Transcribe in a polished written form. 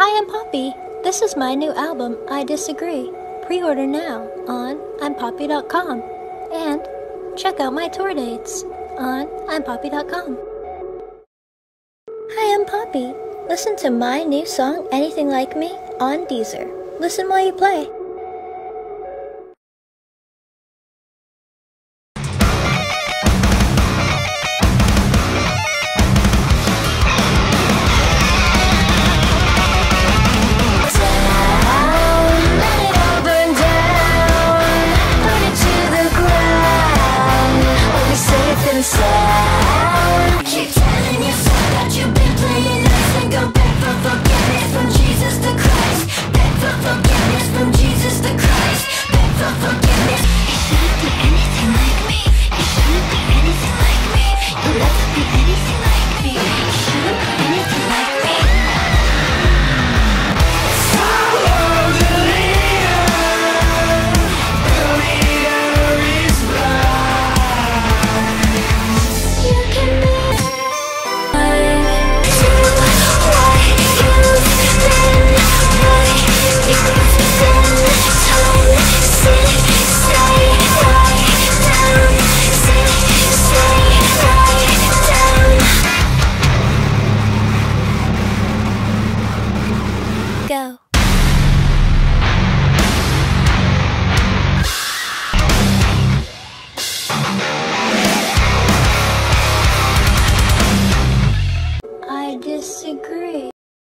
Hi, I'm Poppy. This is my new album, I Disagree. Pre-order now on impoppy.com. And check out my tour dates on impoppy.com. Hi, I'm Poppy. Listen to my new song, Anything Like Me, on Deezer. Listen while you play.